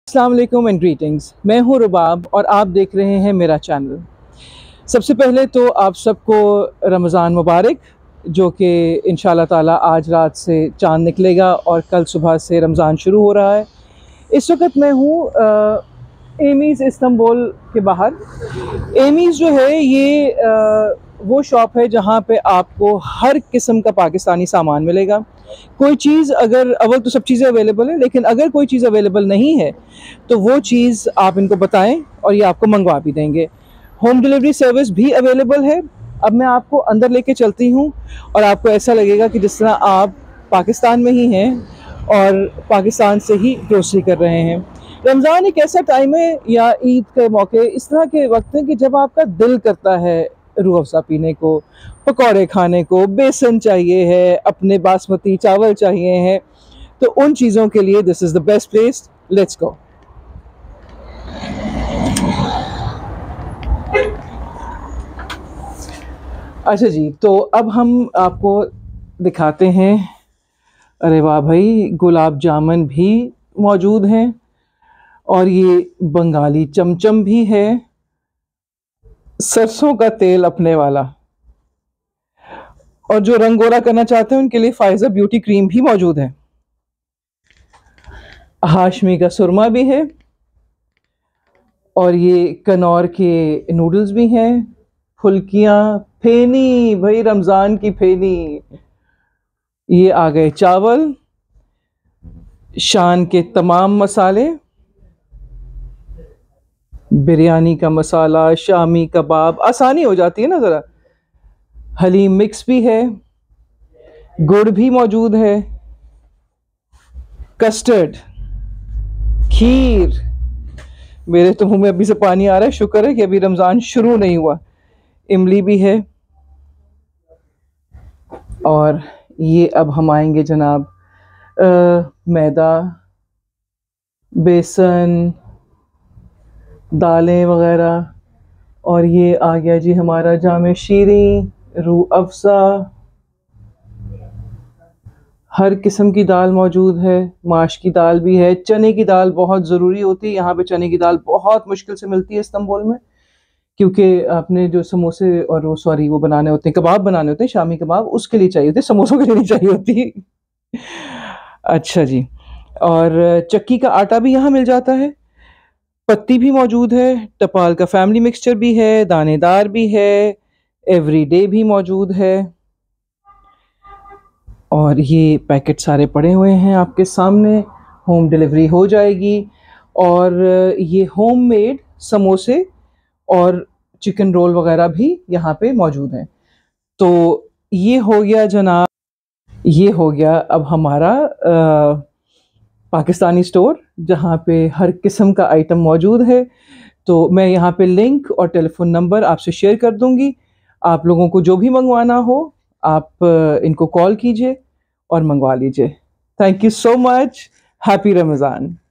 अस्सलाम वालेकुम and greetings. मैं हूं रुबाब और आप देख रहे हैं मेरा चैनल। सबसे पहले तो आप सबको रमज़ान मुबारक, जो कि इंशाल्लाह ताला आज रात से चाँद निकलेगा और कल सुबह से रमज़ान शुरू हो रहा है। इस वक्त मैं हूँ एमीज़ इस्तांबुल के बाहर। एमीज़ जो है ये वो शॉप है जहाँ पे आपको हर किस्म का पाकिस्तानी सामान मिलेगा। कोई चीज़ अगर अव्वल तो सब चीज़ें अवेलेबल है, लेकिन अगर कोई चीज़ अवेलेबल नहीं है तो वो चीज़ आप इनको बताएं और ये आपको मंगवा भी देंगे। होम डिलीवरी सर्विस भी अवेलेबल है। अब मैं आपको अंदर लेके चलती हूँ और आपको ऐसा लगेगा कि जिस तरह आप पाकिस्तान में ही हैं और पाकिस्तान से ही ग्रोसरी कर रहे हैं। रमज़ान एक ऐसा टाइम है या ईद के मौके इस तरह के वक्त हैं कि जब आपका दिल करता है रूह अफ़ज़ा पीने को, पकौड़े खाने को, बेसन चाहिए है, अपने बासमती चावल चाहिए हैं, तो उन चीज़ों के लिए this is the best place. Let's go. अच्छा जी, तो अब हम आपको दिखाते हैं। अरे वाह भाई, गुलाब जामुन भी मौजूद हैं और ये बंगाली चमचम भी है, सरसों का तेल अपने वाला, और जो रंग गोरा करना चाहते हैं उनके लिए फाइज़र ब्यूटी क्रीम भी मौजूद है। हाशमी का सुरमा भी है और ये कनौर के नूडल्स भी हैं, फुल्कियाँ, फेनी, भाई रमज़ान की फेनी। ये आ गए चावल, शान के तमाम मसाले, बिरयानी का मसाला, शामी कबाब, आसानी हो जाती है ना ज़रा। हलीम मिक्स भी है, गुड़ भी मौजूद है, कस्टर्ड, खीर। मेरे तो मुंह में अभी से पानी आ रहा है, शुक्र है कि अभी रमज़ान शुरू नहीं हुआ। इमली भी है। और ये अब हम आएंगे जनाब मैदा, बेसन, दालें वग़ैरह, और ये आ गया जी हमारा जामे शीरी, रूह अफ़ज़ा, हर किस्म की दाल मौजूद है। माश की दाल भी है, चने की दाल बहुत ज़रूरी होती है। यहाँ पे चने की दाल बहुत मुश्किल से मिलती है इस्तांबुल में, क्योंकि आपने जो समोसे और वो बनाने होते हैं, कबाब बनाने होते हैं, शामी कबाब, उसके लिए चाहिए होते हैं, समोसों के लिए नहीं चाहिए होती। अच्छा जी, और चक्की का आटा भी यहाँ मिल जाता है, पत्ती भी मौजूद है, टपाल का फैमिली मिक्सचर भी है, दानेदार भी है, एवरीडे भी मौजूद है, और ये पैकेट सारे पड़े हुए हैं आपके सामने। होम डिलीवरी हो जाएगी। और ये होममेड समोसे और चिकन रोल वगैरह भी यहाँ पे मौजूद हैं। तो ये हो गया जनाब, ये हो गया अब हमारा पाकिस्तानी स्टोर, जहाँ पे हर किस्म का आइटम मौजूद है। तो मैं यहाँ पे लिंक और टेलीफोन नंबर आपसे शेयर कर दूँगी। आप लोगों को जो भी मंगवाना हो आप इनको कॉल कीजिए और मंगवा लीजिए। Thank you so much. Happy Ramzan.